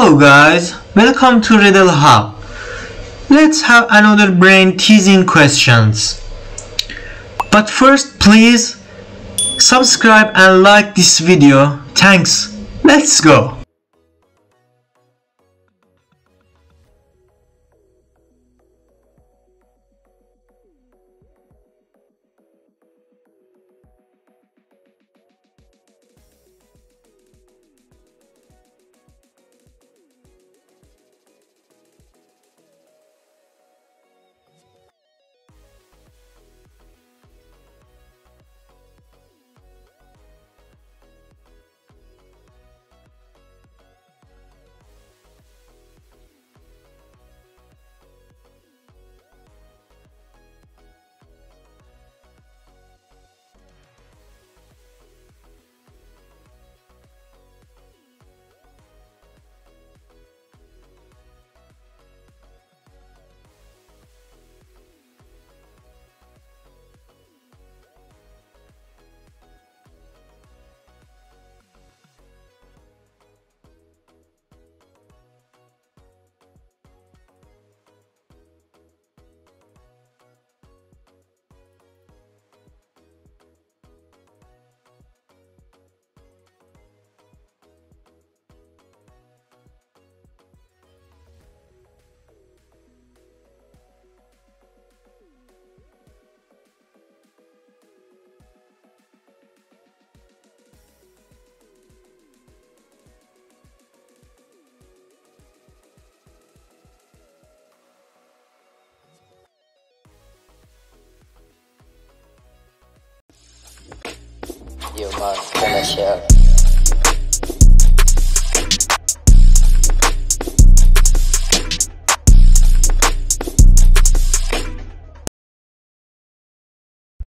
Hello guys, welcome to Riddle Hub. Let's have another brain teasing questions. But first please subscribe and like this video. Thanks. Let's go. You must finish it.